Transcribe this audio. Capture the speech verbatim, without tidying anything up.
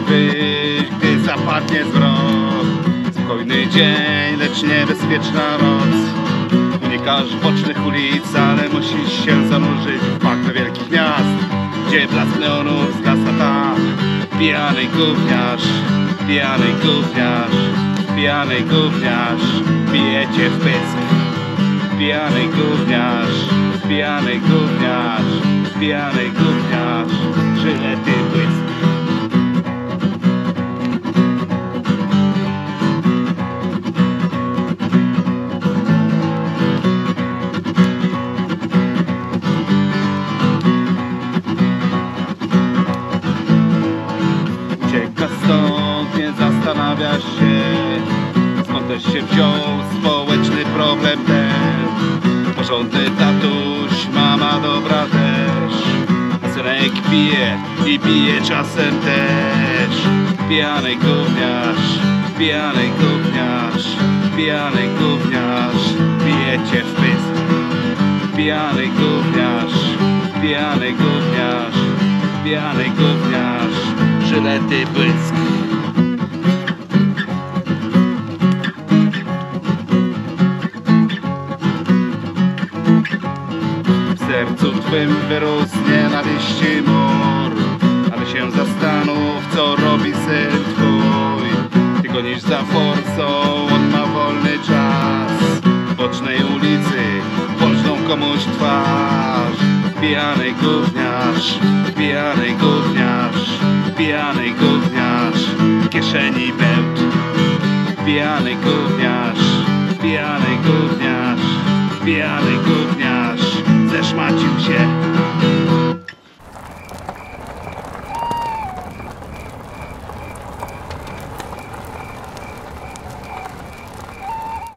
wyjść, gdy zapadnie zmrok. Spokojny dzień, lecz niebezpieczna noc. Unikasz bocznych ulic, ale musisz się zanurzyć w bagnie wielkich miast, gdzie blask neonów zgasa tam. Pijany gówniarz, pijany gówniarz, pijany gówniarz, bije cię w pysk. Pijany gówniarz, pijany gówniarz, pijany gówniarz, żylety błysk. Ucieka stąd, nie zastanawiasz się, skąd też się wziął społeczny problem ten. Porządny tatuś, mama dobra też, a synek pije i pije czasem też. Pijany gówniarz, pijany gówniarz, pijany gówniarz, bije cię w pysk. Pijany gówniarz, pijany gówniarz, pijany gówniarz, żylety błysk. W sercu twym wyrósł nienawiści mur, ale się zastanów, co robi syn twój. Ty gonisz za forsą, on ma wolny czas. W bocznej ulicy polżną komuś twarz. Pijany gówniarz, pijany gówniarz, pijany gówniarz, w kieszeni bełt. Pijany gówniarz, pijany gówniarz, pijany gówniarz, zeszmacił się.